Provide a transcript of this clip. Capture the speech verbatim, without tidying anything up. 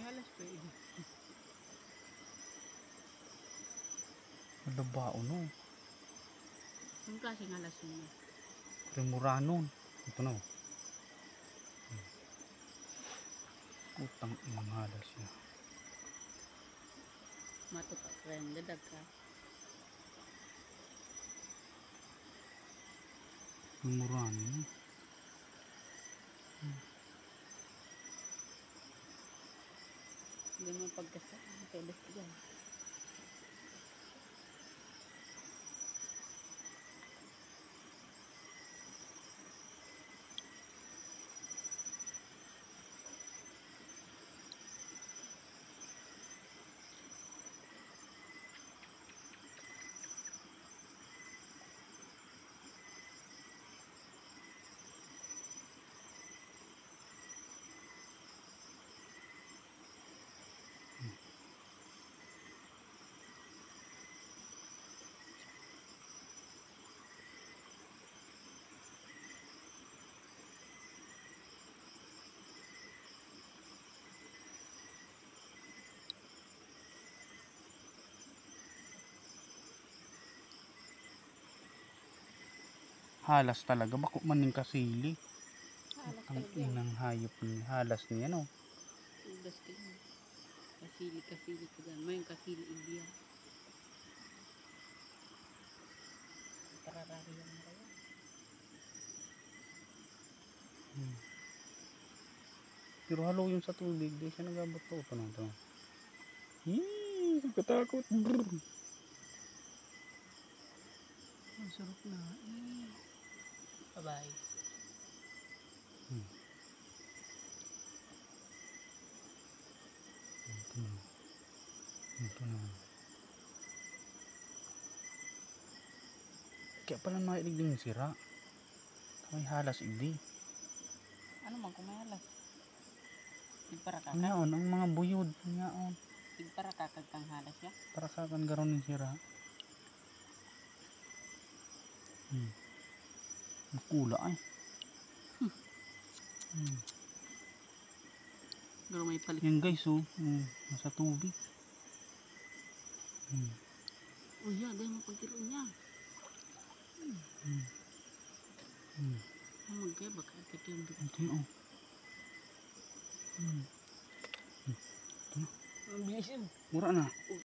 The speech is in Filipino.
halas pwede. Ano ba no? Yung klaseng halas yun. Remuranon. Ito na. Utang inang halas niya. Matutak rin. Dadag ka. Remuranon. Hmm. Hindi mo pagkasta. Pwede ka dyan. Halas talaga. Bako man yung kasili. Halas Ang talaga. inang hayop ni halas niya no. Udas ka yun. Kasili, kasili ka dyan. May yung kasili India. Tararari yan na kayo. Hmm. Pero halo yung sa tubig. Di siya nagabot to. Ito na ito. Hii. Katakot. Brrr. Ang sarap na. Eh. Bye-bye. Hmm. Ito na. Ito na. Kaya pala mailig din yung sira. May halas hindi. Ano man kung may halas? Tigpara kakag. Ngayon, ang mga buyod. Ngayon. Tigpara kakag kang halas ya. Para sa akin garon yung sira. Hmm. Makula ay. Hmm. Pero may palit. Yan guys oh. Hmm. Nasa tubig. Hmm. Oh yeah, dahil mo pagkiro niya. Hmm. Hmm. Ang magkaya baka agad yung bit. Ito yun oh. Hmm. Hmm. Ito na. Ang bilis yun. Mura na.